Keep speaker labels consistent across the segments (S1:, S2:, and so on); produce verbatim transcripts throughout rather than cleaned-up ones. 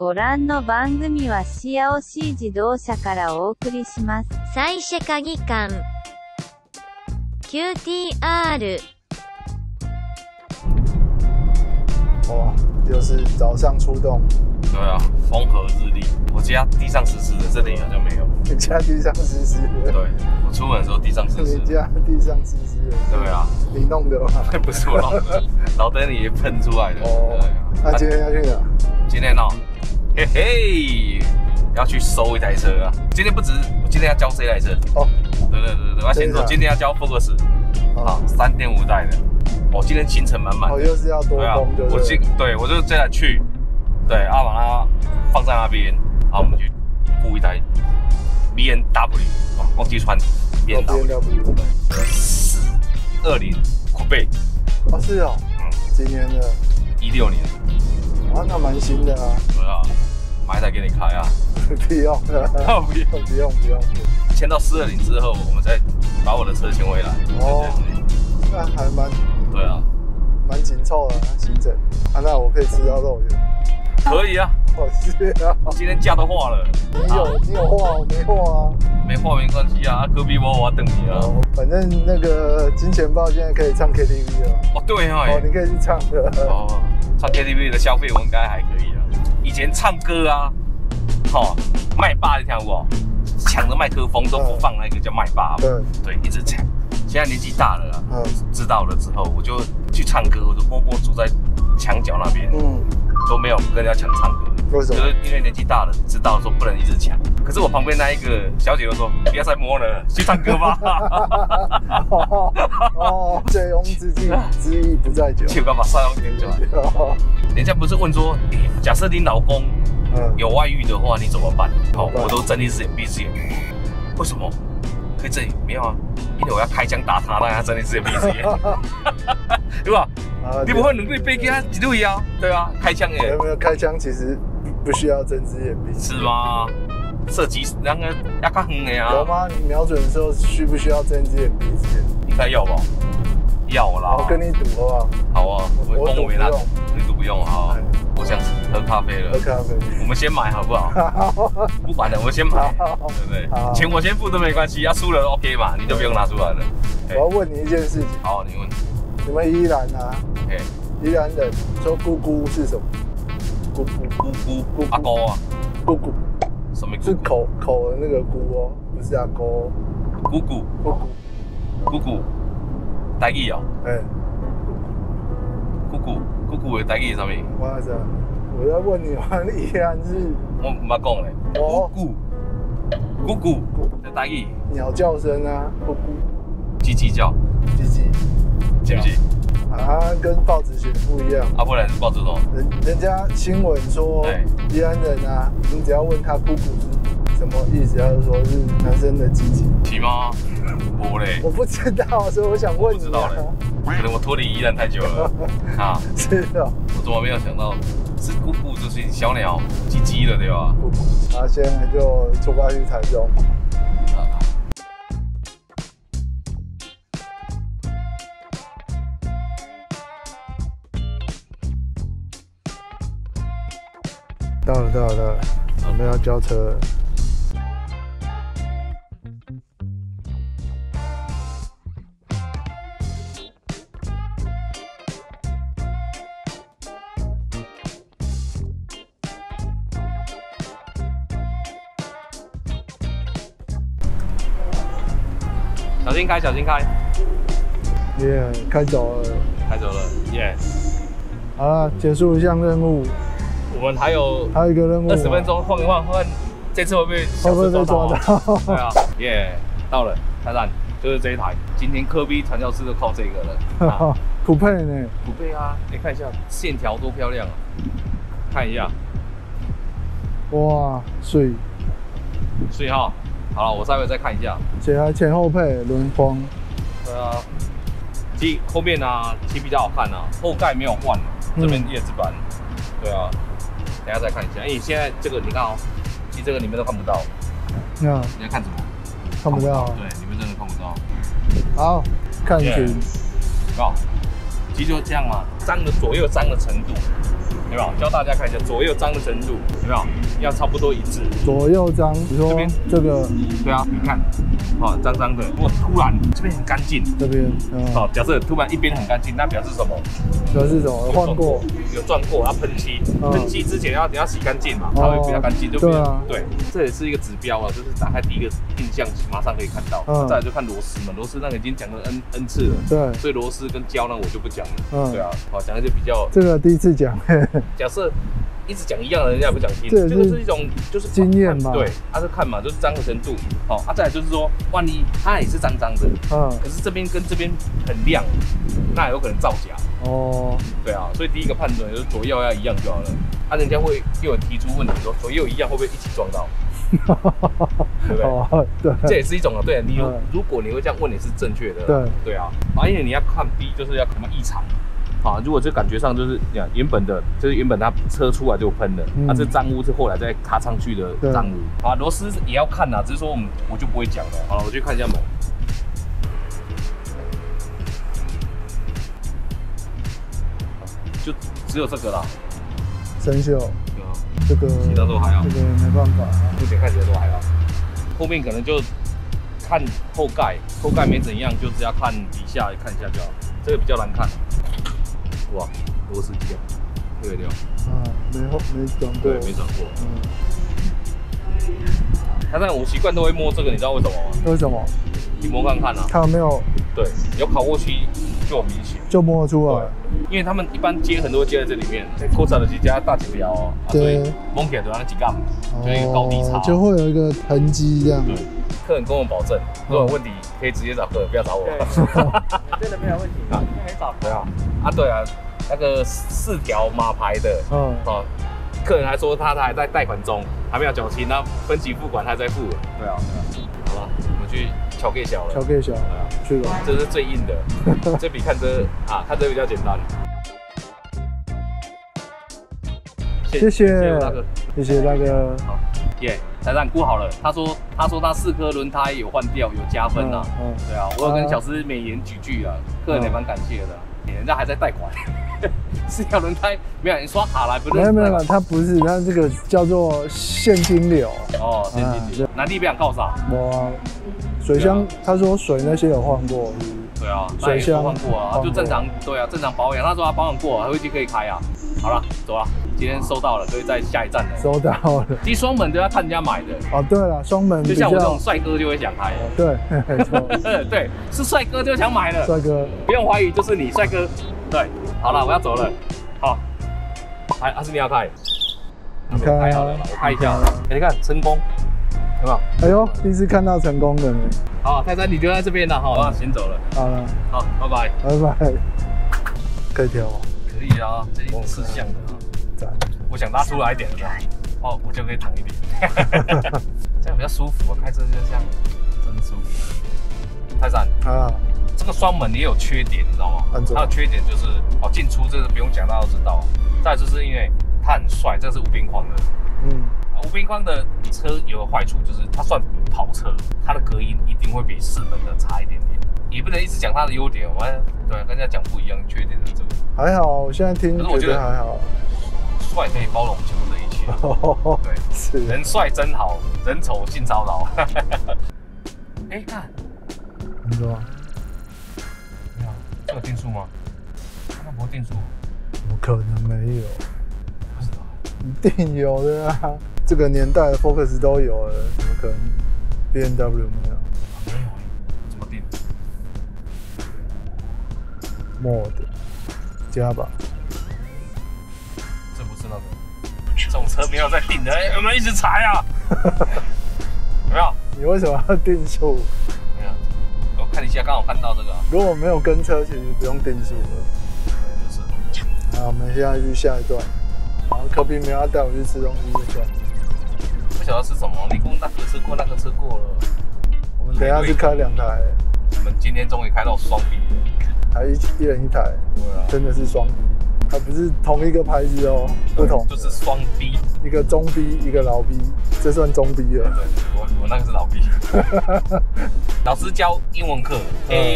S1: ご覧の番組はシアオシー自動車からお送りします。
S2: 再セ鍵館 キューティーアール。
S3: 哇，又是早上出动。
S4: 对啊，风和日丽。我家地上湿湿的，这里好像没有。
S3: 你家地上湿湿的？
S4: 对，我出门的时候地上湿湿。
S3: 你家地上湿湿的？
S4: 对啊，
S3: 你弄的吗？
S4: 不是我弄的，老灯也喷出来的。
S3: 哦，那今天要去哪？
S4: 今天哦，嘿嘿，要去收一台车啊！今天不止，我今天要交这台车。哦，对对对对，我要先说，今天要交 Focus， 啊，三点五代的。我今天行程满满。
S3: 哦，又是要多工，对不对？
S4: 我今对我就这样去，对，啊，把它放在那边，然后我们去雇一台 B M W， 哦，忘记穿 B M W， 对，四二零酷贝。
S3: 哦，是哦，嗯，今年的，
S4: 一六年。
S3: 啊，那蛮新的啊。
S4: 对啊，买一台给你开啊。
S3: 不用了，不用，不用，不用。
S4: 签到四二零之后，我们再把我的车签回来。哦，
S3: 那还蛮。
S4: 对啊，
S3: 蛮紧凑的行程啊，那我可以吃到肉圆？
S4: 可以啊，
S3: 哦是啊，
S4: 今天假都化了。
S3: 你有你有化，我没化啊。没
S4: 化没关系啊，隔壁我我等你啊。
S3: 哦，反正那个金钱豹现在可以唱 K T V 了。
S4: 哦对哦，
S3: 哦你可以去唱的。
S4: 哦，唱 K T V 的消费我应该还可以啊。以前唱歌啊，哦麦霸你听过？抢着麦克风都不放那个叫麦霸。对对，一直抢。现在年纪大了啊，嗯，知道了之后，我就去唱歌，我就默默住在墙角那边，嗯，都没有跟人家抢唱歌。为什么？就是因为年纪大了，知道说不能一直抢。可是我旁边那一个小姐就说：“不要再摸了，去唱歌吧。”
S3: 哦，醉翁之意之意不在酒，
S4: 就干嘛塞翁点酒？人家不是问说，假设你老公有外遇的话，你怎么办？好，我都睁一只眼闭一只眼。为什么？可以这里没有啊？因为我要开枪打他，让他睁一只眼闭一只眼，对吧？你不会两对飞机啊，一对啊，对啊，开枪耶。
S3: 有没有开枪？其实不需要睁只眼闭。
S4: 是吗？射击那个要较远的啊。
S3: 有吗？你瞄准的时候需不需要睁只眼闭只眼？
S4: 应该要吧？要啦。
S3: 我跟你赌好不好？
S4: 好啊，我我没拿，你赌不用啊。我想喝咖啡了。
S3: 喝咖啡。
S4: 我们先买好不好？不管了，我们先买，对不对？钱我先付都没关系，要输了 OK 嘛，你就不用拿出来了。
S3: 我要问你一件事情。
S4: 好，你问。
S3: 你们宜兰啊？宜兰人说姑姑是什么？姑姑
S4: 姑姑阿姑啊？
S3: 姑姑。
S4: 什么姑姑？
S3: 是口口的那个姑哦，不是阿姑。
S4: 姑姑。姑姑。姑姑。台语哦。哎。姑姑。姑姑的台语是什么？
S3: 我知道，我在问你，我宜兰是。
S4: 我唔捌讲嘞。姑姑。姑姑的台语。
S3: 鸟叫声啊，姑姑。
S4: 叽叽叫。
S3: 叽叽。
S4: 是不是？
S3: 啊，跟报纸写的不一样。
S4: 啊，不然是报纸什么？
S3: 人人家新闻说，宜兰人啊，你只要问他姑姑是什么意思，他就说是男生的鸡鸡。
S4: 是吗？我嘞，
S3: 我不知道，所以我想问你。
S4: 不知道嘞，可能我脱离宜兰太久了啊。
S3: 是的。
S4: 我怎么没有想到，是姑姑就是小鸟鸡鸡了，对吧？
S3: 姑姑。啊，现在就出发去台中。到了，到了，到了，我们要交车了。
S4: 小心开，小心开。
S3: 耶， yeah, 开走了，
S4: 开走了，耶、yeah.
S3: 好了，结束一项任务。
S4: 我们还有
S3: 还有一个任务，
S4: 二十分钟晃一晃，换这次会不会小车抓到？对啊，耶，到了，泰山就是这一台。今天科比传教士都靠这个了。啊、
S3: 酷配呢？
S4: 酷配啊，你看一下线条多漂亮啊！看一下，
S3: 哇，水
S4: 水哈。好了，我稍微再看一下。
S3: 且还前后配轮框。
S4: 对啊，其实后面啊，其实比较好看啊，后盖没有换，这边叶子板。对啊。等一下再看一下，哎、欸，现在这个你看哦，其实这个你们都看不到。那你在看什么？
S3: 看不到。
S4: 对，你们真的看不到。
S3: 好，看群。
S4: 好，其实就这样嘛， 脏的左右脏的程度，有没有？教大家看一下左右脏的程度，有没有？要差不多一致。
S3: 左右脏，你说这个，
S4: 对啊，你看，哦，脏脏的。如果突然这边很干净，
S3: 这边，
S4: 好，假设突然一边很干净，那表示什么？
S3: 表示什么？换过，
S4: 有转过，要喷漆，喷漆之前要你要洗干净嘛，它会比较干净，对不对？对，这也是一个指标啊，就是打开第一个印象，马上可以看到。再来就看螺丝嘛，螺丝那个已经讲了 n n 次了，对，所以螺丝跟胶呢我就不讲了。嗯，对啊，好，讲一些比较。
S3: 这个第一次讲。
S4: 假设。一直讲一样的，人家也不想听。这个是一种就是
S3: 经验嘛，
S4: 对，他是看嘛，就是脏的程度。好，啊，再来就是说，万一它也是脏脏的，嗯，可是这边跟这边很亮，那有可能造假。哦，对啊，所以第一个判断就是左右要一样就好了。啊，人家会又有提出问题说，左右一样会不会一起撞到？对不对？哦、对，这也是一种啊。对，你有、嗯、如果你会这样问，你是正确的。对，对啊，啊，因为你要看 B， 就是要什么异常。啊，如果这感觉上就是原本的，就是原本它车出来就喷了，嗯、啊，这脏污是后来再卡上去的脏污。啊，螺丝也要看呐，只是说我们我就不会讲了。好了，我去看一下门，就只有这个啦，
S3: 生锈。
S4: 对啊，
S3: 这个
S4: 其他都还好，
S3: 这个没办法，
S4: 目前看起来都还好。后面可能就看后盖，后盖没怎样，就只要看底下看一下就好。这个比较难看。哇，螺丝机啊，对对。
S3: 啊，没后没转过。
S4: 对，没转过。嗯。他但我习惯都会摸这个，你知道为什么吗？
S3: 为什么？
S4: 你摸看看啊。
S3: 看有没有？
S4: 对，有烤过漆就很明显。就
S3: 摸得出来。
S4: 因为他们一般接很多接在这里面，扩展的机加大几条哦，所以摸起来就那几杠，就一个高低差，
S3: 就会有一个痕迹这样。
S4: 对。客人跟我保证，如果有问题可以直接找客人，不要找我。
S5: 真的没有问题，今天可以找。
S4: 对啊，啊对啊，那个四条马牌的，嗯，哦，客人还说他还在贷款中，还没有缴清，那分期付款还在付。对啊，对啊，好了，我们去桥给小了。
S3: 桥给小，对
S4: 啊，
S3: 去了。
S4: 这是最硬的，这比看车啊，看车比较简单。
S3: 谢谢大哥，谢谢大哥。
S4: 好，耶。财产估好了，他说他说他四颗轮胎有换掉，有加分呐、啊。嗯，嗯对啊，我有跟小师美言几句啊，客人也蛮感谢的，人家还在贷款，四条轮胎没有人刷卡来，不是？
S3: 没有没有，他不是，他这个叫做现金流。
S4: 哦，现金流。哪地不想告啥？
S3: 我水箱，他说水那些有换过。
S4: 对啊，水箱换过啊，就正常，对啊，正常保养。他说他保养过，飞机可以开啊。好了，走了。今天收到了，可以在下一站了。
S3: 收到了。
S4: 其实双门都要看人家买的。
S3: 哦，对了，双门
S4: 就像我这种帅哥就会想开。
S3: 对，没错。
S4: 对，是帅哥就想买了。
S3: 帅哥，
S4: 不用怀疑，就是你，帅哥。对，好了，我要走了。好，还还是你要开？
S3: 你开
S4: 开好了，我开一下。哎，你看成功，有没有？
S3: 哎呦，第一次看到成功的呢。
S4: 好，泰山你留在这边了哈，我要先走了。
S3: 好了，
S4: 好，拜拜。
S3: 拜拜。可以调吗？
S4: 可以啊，这是四项的啊。我想拉出来一点，是吧？哦，我就可以躺一点，这样比较舒服。开车就这样，真舒服。泰山啊，这个双门也有缺点，你知道吗？它的缺点就是哦，进出这个不用讲，大家都知道。再就是因为它很帅，这是无边框的。嗯，无边框的车有个坏处就是它算跑车，它的隔音一定会比四门的差一点点。也不能一直讲它的优点，我们对跟人家讲不一样，缺点是这个。
S3: 还好，我现在听觉得还好。
S4: 帅可以包容几乎这一切，对，是人帅真好，人丑性骚扰。哎、欸，看，
S3: 你说，
S4: 你好，这有定速吗？那不定速，
S3: 怎么可能没有？不知道，一定有的啊！这个年代的 Focus 都有了，怎么可能 B M W 没有？
S4: 没有，怎么定
S3: ？Mod 加吧。
S4: 这种车没有在定的，有没有一直踩啊？有没有？
S3: 你为什么要定速？
S4: 没有，我看一下，刚好看到这个。
S3: 如果没有跟车，其实不用定速了。就是。好，我们现在去下一段。然后科比没有要带我去吃东西就算。
S4: 不晓得吃什么，你跟那个吃过，那个吃过了。
S3: 我们等一下是开两台。
S4: 我们今天终于开到双 B 了，
S3: 还一一人一台。对啊，真的是双 B。它不是同一个牌子哦，不同，
S4: 就是双 B，
S3: 一个中 B， 一个老 B， 这算中 B 了。
S4: 对，我我那个是老 B。老师教英文课 ，A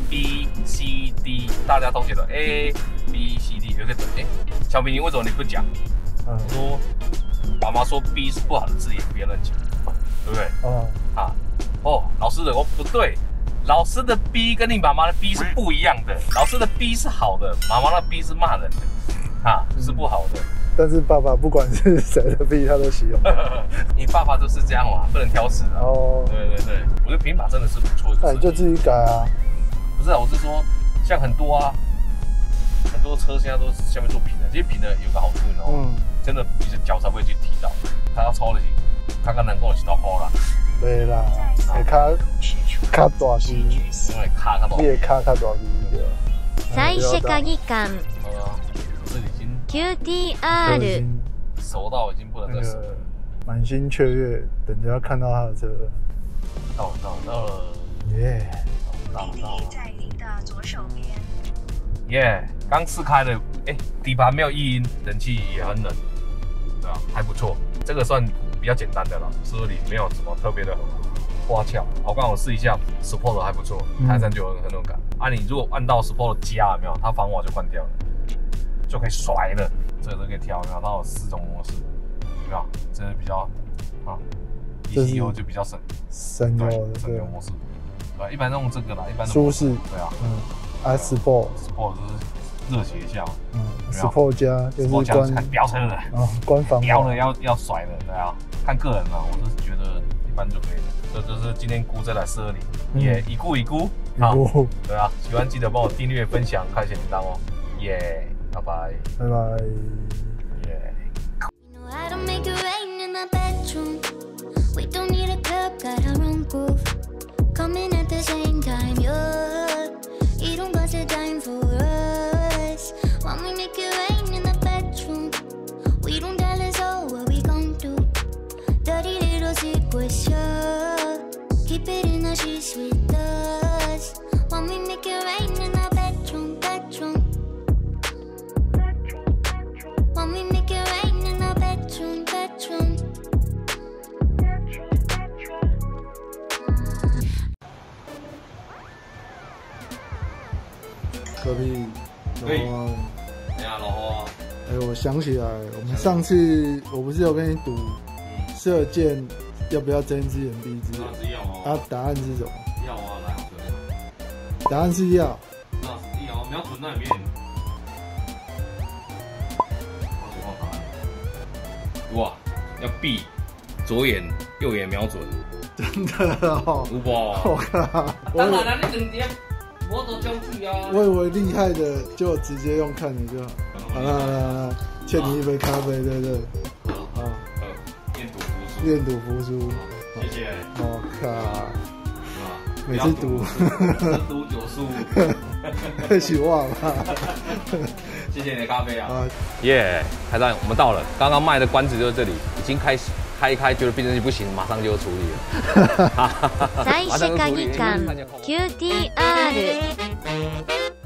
S4: B C D， 大家都写了 A B C D， 有个哎，小明，为什么你不讲？嗯，说妈妈说 B 是不好的字眼，别人讲，对不对？哦，啊，哦，老师的哦不对，老师的 B 跟你妈妈的 B 是不一样的，老师的 B 是好的，妈妈的 B 是骂人的，啊，是不好的。
S3: 但是爸爸不管是谁的 B， 他都喜欢。
S4: 你爸爸就是这样嘛，不能挑食啊。哦，对对对，我觉得平板真的是不错的。
S3: 那你就自己改啊。
S4: 不是啊，我是说，像很多啊，很多车现在都是下面做平的，其实平的有个好处，你知道吗？嗯。真的，你的脚才不会去踢到。他要抽的是，看看能够几刀包啦。
S3: 没啦，会卡卡大机，
S4: 因为卡卡大，
S3: 你的卡卡大机对。
S2: 再世界観。
S4: 这已经
S2: Q T R
S4: 熟到已经不能再熟了，
S3: 满心雀跃，等着要看到他的车。
S4: 到到到了，
S3: 耶！
S4: 到到了，在您的左手边。耶，刚试开的，哎，底盘没有异音，冷气也很冷，对啊，还不错。这个算比较简单的了，车里没有什么特别的花俏。我刚好试一下 ，Sport 还不错，开上就有很有感。啊，你如果按到 Sport 加，有没有？它防滑就关掉了。就可以甩了，这个都可以调，然后它有四种模式，对吧？这是比较啊 ，E C U 就比较省，
S3: 省油的，
S4: 省油模式，对，一般用这个啦，一般
S3: 舒适，
S4: 对啊，
S3: 嗯 ，S Sport
S4: Sport 就是热血一下，
S3: 嗯 ，Sport 加就是关
S4: 飙车的，
S3: 啊，关防
S4: 飙了要要甩的，对啊，看个人啦，我是觉得一般就可以了。这就是今天估这台车里，也一估一估，好，对啊，喜欢记得帮我订阅、分享、开启铃铛哦，耶。拜拜，
S3: 拜拜。
S4: 耶。
S6: How to make it rain in the bedroom. We don't need a club, got our own groove. Coming at the same time, yeah. You don't got the time for us. When we make it rain in the bedroom, we don't tell us all what we gon' do. Dirty little secrets, yeah. Keep it in the sheets with us. When we make it rain in the bedroom, bedroom. When we make it rain in the bedroom, bedroom.
S3: 隔壁，老花。
S4: 哎呀，老花。
S3: 哎，我想起来，我们上次我不是有跟你赌射箭要不要睁一只眼闭一只眼？
S4: 当然是要啊。
S3: 啊，答案是什么？
S4: 要啊，来好车。
S3: 答案是要。
S4: 那是要，瞄准那里面。哇，要闭，左眼、右眼瞄准，
S3: 真的哦，
S4: 有无？
S3: 我靠！
S4: 当然啦，你两点，我都交替啊。
S3: 我以为厉害的就直接用看的就好。好了好了好了，欠你一杯咖啡，对不对？
S4: 好，好，愿赌服输。
S3: 愿赌服输。
S4: 谢谢。
S3: 我靠！每次赌，
S4: 十赌九输。
S3: 太希望了。
S4: 谢谢你的咖啡啊！耶，开战，我们到了。刚刚卖的关子就是这里，已经开始开一开，觉得变声器不行，马上就处理了。
S2: 再世界観 Q T R